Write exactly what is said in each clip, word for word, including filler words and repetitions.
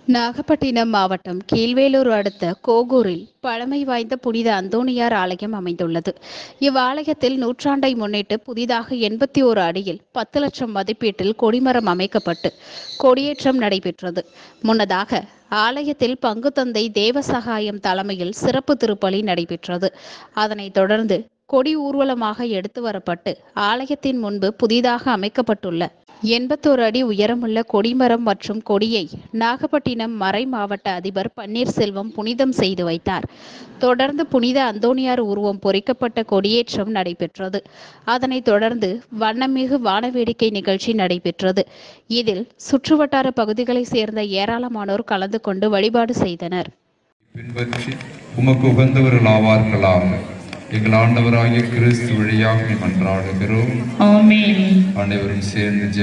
நாகப்பட்டினம் மாவட்டம் கீழ்வேளூர் அடுத்த கோகூரில் பழமை வாய்ந்த புனித அந்தோணியார் ஆலயம் அமைந்துள்ளது. இவ்வாலயத்தில் நூற்றாண்டை முன்னிட்டு புதிதாக எண்பத்தி ஓரு அடியில் பத்து லட்சம் மதிப்பீட்டில் கொடிமரம் அமைக்கப்பட்டு கொடியேற்றம் நடைபெற்றது. முன்னதாக ஆலயத்தில் பங்குத்தந்தை தேவசகாயம் தலைமையில் சிறப்பு திருப்பலி நடைபெற்றது. அதனைத் தொடர்ந்து கொடி ஊர்வலமாக எடுத்து வரப்பட்டு ஆலயத்தின் முன்பு புதிதாக அமைக்கப்பட்டுள்ள எண்பத்தோரு அடி உயரமுள்ள கொடிமரம் மற்றும் கொடியை நாகப்பட்டினம் மறை மாவட்ட அதிபர் பன்னீர்செல்வம் புனிதம் செய்து வைத்தார். தொடர்ந்து புனித அந்தோணியார் உருவம் பொறிக்கப்பட்ட கொடியேற்றம் நடைபெற்றது. அதனைத் தொடர்ந்து வண்ணமிகு வானவேடிக்கை நிகழ்ச்சி நடைபெற்றது. இதில் சுற்றுவட்டார பகுதிகளை சேர்ந்த ஏராளமானோர் கலந்து கொண்டு வழிபாடு செய்தனர். பின்பற்றி உமக்கு உகந்தவர்களாவார்களாக எங்கள் ஆண்டவராகிய கிறிஸ்து வழியாக மன்றாடுகிறோம். ஆமென். அனைவரும் சேர்ந்து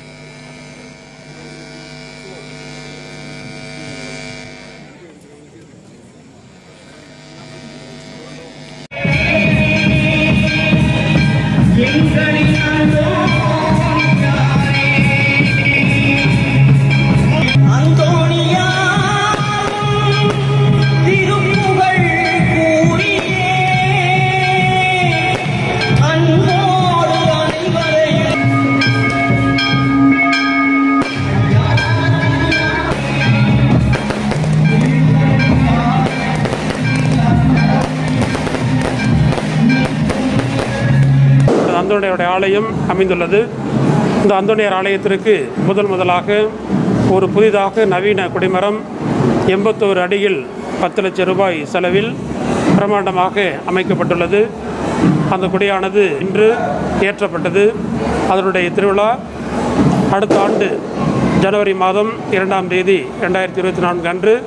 அந்தோணியாருடைய ஆலயம் அமைந்துள்ளது. இந்த அந்தோணியார் ஆலயத்திற்கு முதல் முதலாக ஒரு புதிதாக நவீன கொடிமரம் எண்பத்தோரு அடியில் பத்து லட்சம் ரூபாய் செலவில் பிரமாண்டமாக அமைக்கப்பட்டுள்ளது. அந்த கொடியானது இன்று ஏற்றப்பட்டது. அதனுடைய திருவிழா அடுத்த ஆண்டு ஜனவரி மாதம் இரண்டாம் தேதி இரண்டாயிரத்தி இருபத்தி நான்கு அன்று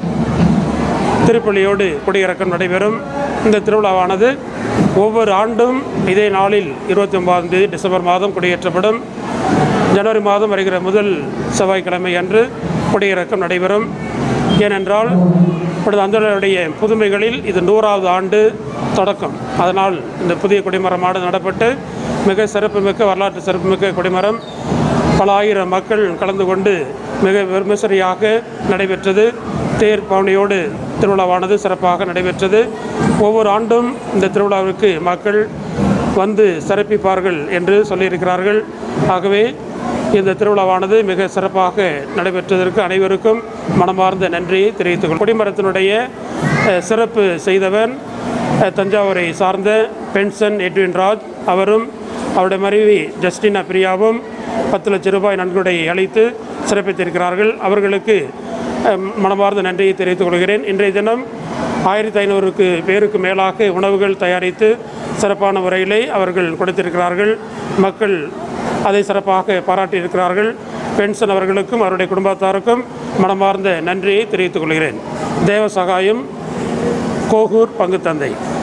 திருப்பலியோடு கொடியிறக்கம் நடைபெறும். இந்த திருவிழாவானது ஒவ்வொரு ஆண்டும் இதே நாளில் இருபத்தி ஒன்பதாம் தேதி டிசம்பர் மாதம் கொடியேற்றப்படும். ஜனவரி மாதம் வருகிற முதல் செவ்வாய்க்கிழமை அன்று கொடியிறக்கம் நடைபெறும். ஏனென்றால் இப்பொழுது அந்தோணியாருடைய புதுமைகளில் இது நூறாவது ஆண்டு தொடக்கம். அதனால் இந்த புதிய கொடிமரமானது நடப்பட்டு மிக சிறப்புமிக்க வரலாற்று சிறப்புமிக்க கொடிமரம் பல ஆயிரம் மக்கள் கலந்து கொண்டு மிக விமர்சனையாக நடைபெற்றது. தேர் பவனியோடு திருவிழாவானது சிறப்பாக நடைபெற்றது. ஒவ்வொரு ஆண்டும் இந்த திருவிழாவிற்கு மக்கள் வந்து சிறப்பிப்பார்கள் என்று சொல்லியிருக்கிறார்கள். ஆகவே இந்த திருவிழாவானது மிக சிறப்பாக நடைபெற்றதற்கு அனைவருக்கும் மனமார்ந்த நன்றியை தெரிவித்துக் கொள்கிறேன். கொடிமரத்தினுடைய சிறப்பு செய்தவன் தஞ்சாவூரை சார்ந்த பென்சன் எட்வின் ராஜ் அவரும் அவருடைய மனைவி ஜஸ்டினா பிரியாவும் பத்து லட்சம் ரூபாய் நன்கொடையை அளித்து சிறப்பித்திருக்கிறார்கள். அவர்களுக்கு மனமார்ந்த நன்றியை தெரிவித்துக் கொள்கிறேன். இன்றைய தினம் ஆயிரத்தி ஐநூறுக்கு பேருக்கு மேலாக உணவுகள் தயாரித்து சிறப்பான முறையிலே அவர்கள் கொடுத்திருக்கிறார்கள். மக்கள் அதை சிறப்பாக பாராட்டியிருக்கிறார்கள். பென்சன் அவர்களுக்கும் அவருடைய குடும்பத்தாருக்கும் மனமார்ந்த நன்றியை தெரிவித்துக் கொள்கிறேன். தேவசகாயம், கோகூர் பங்குத்தந்தை.